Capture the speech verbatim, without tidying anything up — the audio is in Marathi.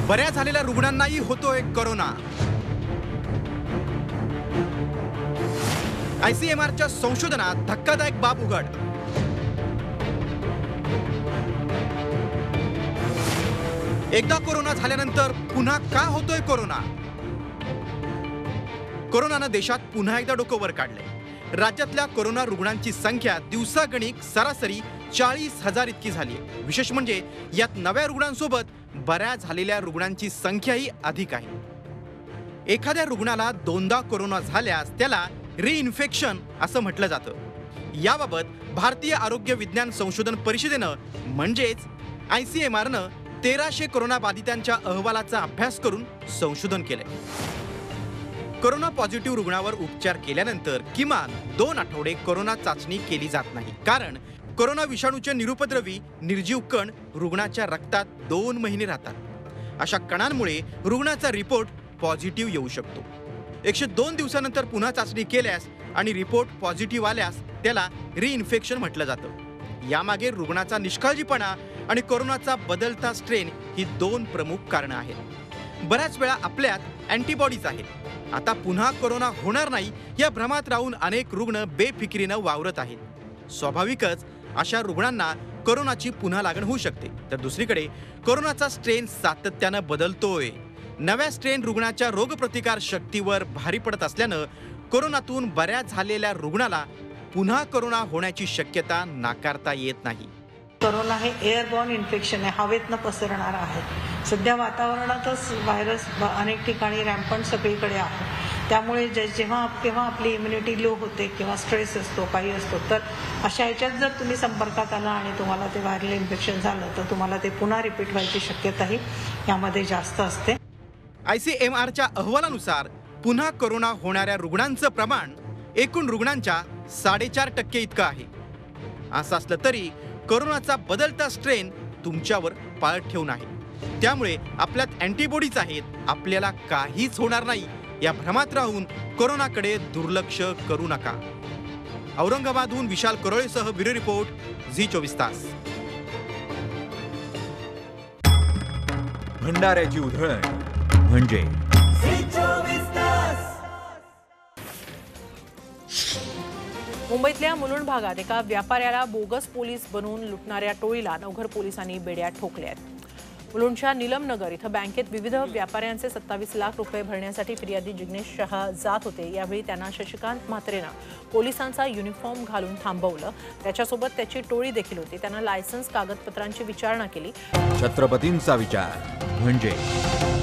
बऱ्या झालेल्या रुग्णांनाही होतोय कोरोना। आयसीएमआरच्या संशोधनात धक्कादायक बाब उघड। एकदा कोरोना झाल्यानंतर पुन्हा का होतोय कोरोना? कोरोनाने देशात पुन्हा एकदा डोकं वर काढलंय। राज्यातल्या कोरोना रुग्णांची संख्या दिवसागणिक सरासरी चाळीस हजार इतकी झाली आहे। विशेष म्हणजे यात नव्या रुग्णांसोबत बऱ्या झालेल्या रुग्णांची संख्याही अधिक आहे। एखाद्या रुग्णाला दोनदा कोरोना झाल्यास त्याला रिइन्फेक्शन असं म्हटलं जातं। याबाबत भारतीय आरोग्य विज्ञान संशोधन परिषदेनं म्हणजेच आयसीएमआरनं तेराशे कोरोना बाधितांच्या अहवालाचा अभ्यास करून संशोधन केलंय। कोरोना पॉझिटिव्ह रुग्णावर उपचार केल्यानंतर किमान दोन आठवडे कोरोना चाचणी केली जात नाही, कारण कोरोना विषाणूचे निरुपद्रवी निर्जीव कण रुग्णाच्या रक्तात दोन महिने राहतात। अशा कणांमुळे रुग्णाचा रिपोर्ट पॉझिटिव्ह येऊ शकतो। एकशे दोन दिवसानंतर पुन्हा चाचणी केल्यास आणि रिपोर्ट पॉझिटिव्ह आल्यास त्याला रिइन्फेक्शन म्हटलं जातं। यामागे रुग्णाचा निष्काळजीपणा आणि कोरोनाचा बदलता स्ट्रेन ही दोन प्रमुख कारणं आहेत। बऱ्याच वेळा आपल्यात अँटीबॉडीज आहेत। आता पुन्हा कोरोना होणार नाही या भ्रमात राहून अनेक रुग्ण बेफिकिरीनं वावरत आहेत। स्वाभाविकच अशा रुग्णांना कोरोनाची पुन्हा लागण होऊ शकते। तर दुसरीकडे कोरोनाचा स्ट्रेन सातत्यानं बदलतोय। नव्या स्ट्रेन रुग्णाच्या रोगप्रतिकार शक्तीवर भारी पडत असल्यानं कोरोनातून बऱ्या झालेल्या रुग्णाला पुन्हा कोरोना होण्याची शक्यता नाकारता येत नाही। कोरोना हे एअरबॉर्न इन्फेक्शन आहे, हवेतनं पसरणार आहे। सध्या वातावरणातच व्हायरस अनेक ठिकाणी रॅम्पंट सगळीकडे आहे। त्यामुळे जेव्हा केव्हा आपली इम्युनिटी लो होते किंवा स्ट्रेस असतो, काही असतो, तर अशा ह्याच्यात जर तुम्ही संपर्कात आला आणि तुम्हाला ते व्हायरल इन्फेक्शन झालं तर तुम्हाला ते पुन्हा रिपीट व्हायची शक्यताही यामध्ये जास्त असते। आयसीएमआरच्या अहवालानुसार पुन्हा कोरोना होणाऱ्या रुग्णांचं प्रमाण एकूण रुग्णांच्या साडेचार टक्के इतकं आहे। असं असलं तरी कोरोनाचा बदलता स्ट्रेन तुमच्यावर पाळत ठेवून आहे। त्यामुळे आपल्यात अँटीबॉडीज आहेत, आपल्याला काहीच होणार नाही या भ्रमात राहून कोरोनाकडे दुर्लक्ष करू नका। औरंगाबादहून विशाल करोळेसह ब्युरो रिपोर्ट, झी चोवीस तास। भंडाऱ्याची उधळण म्हणजे झी चोवीस तास। मुंबईतल्या मुलुंड भागात एका व्यापाऱ्याला बोगस पोलीस बनवून लुटणाऱ्या टोळीला नवघर पोलिसांनी बेड्या ठोकल्या आहेत। मुलुंडच्या नीलमनगर इथं बँकेत विविध व्यापाऱ्यांचे सत्तावीस लाख रुपये भरण्यासाठी फिर्यादी जिग्नेश शहा जात होते। यावेळी त्यांना शशिकांत म्हात्रेनं पोलिसांचा युनिफॉर्म घालून थांबवलं। त्याच्यासोबत त्याची टोळी देखील होती। त्यांना लायसन्स कागदपत्रांची विचारणा केली। छत्रपतींचा विचार म्हणजे